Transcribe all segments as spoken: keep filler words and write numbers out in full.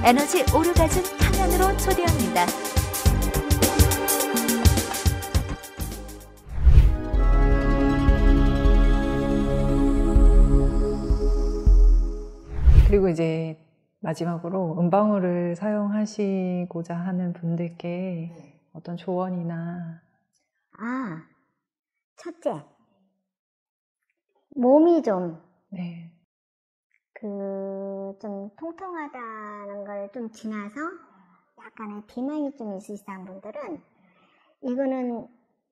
에너지 오르가즘 탕안으로 초대합니다. 그리고 이제 마지막으로 음방울을 사용하시고자 하는 분들께 어떤 조언이나. 아, 첫째, 몸이 좀, 네. 그, 좀 통통하다는 걸 좀 지나서 약간의 비만이 좀 있으신 분들은 이거는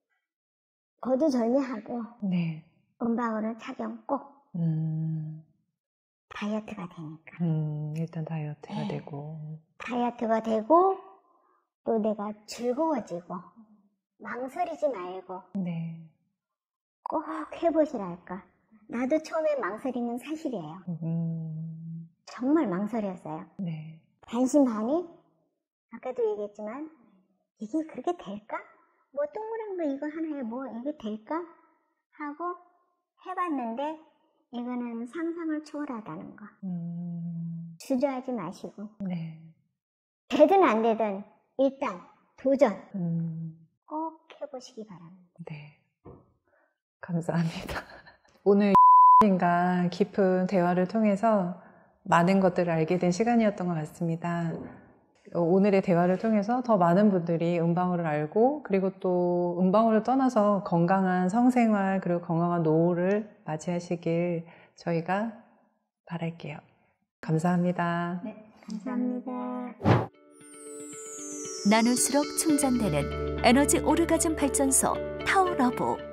거두절미하고 네. 음방울을 착용 꼭. 음. 다이어트가 되니까. 음, 일단 다이어트가 네. 되고. 다이어트가 되고, 또 내가 즐거워지고, 망설이지 말고, 네. 꼭 해보시랄까. 나도 처음에 망설이는 사실이에요. 음. 정말 망설였어요. 네. 반신반의? 아까도 얘기했지만, 이게 그렇게 될까? 뭐 동그란 거 이거 하나에 뭐 이게 될까? 하고 해봤는데, 이거는 상상을 초월하다는 거. 음. 주저하지 마시고. 네. 되든 안 되든 일단 도전 음. 꼭 해보시기 바랍니다. 네. 감사합니다. 오늘 인가 깊은 대화를 통해서 많은 것들을 알게 된 시간이었던 것 같습니다. 오늘의 대화를 통해서 더 많은 분들이 음방울을 알고, 그리고 또 음방울을 떠나서 건강한 성생활 그리고 건강한 노후를 맞이하시길 저희가 바랄게요. 감사합니다. 네, 감사합니다. 나눌수록 충전되는 에너지 오르가즘 발전소 타오러브.